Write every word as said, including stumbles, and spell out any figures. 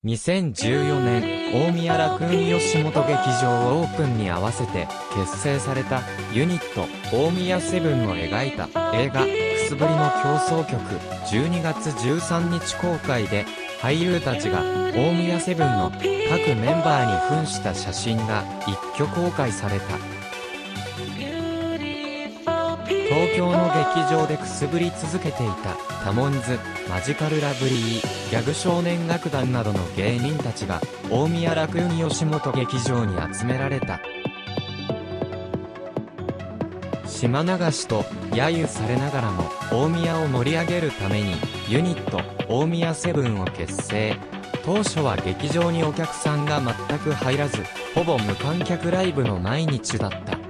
にせんじゅうよねん、大宮ラクーン吉本劇場オープンに合わせて結成されたユニット大宮セブンを描いた映画くすぶりの競争曲じゅうにがつじゅうさんにち公開で俳優たちが大宮セブンの各メンバーに扮した写真が一挙公開された。東京の劇場でくすぶり続けていたタモンズ、マジカルラブリー、ギャグ少年楽団などの芸人たちが大宮ラクーン吉本劇場に集められた。島流しと揶揄されながらも大宮を盛り上げるためにユニット大宮セブンを結成。当初は劇場にお客さんが全く入らずほぼ無観客ライブの毎日だった。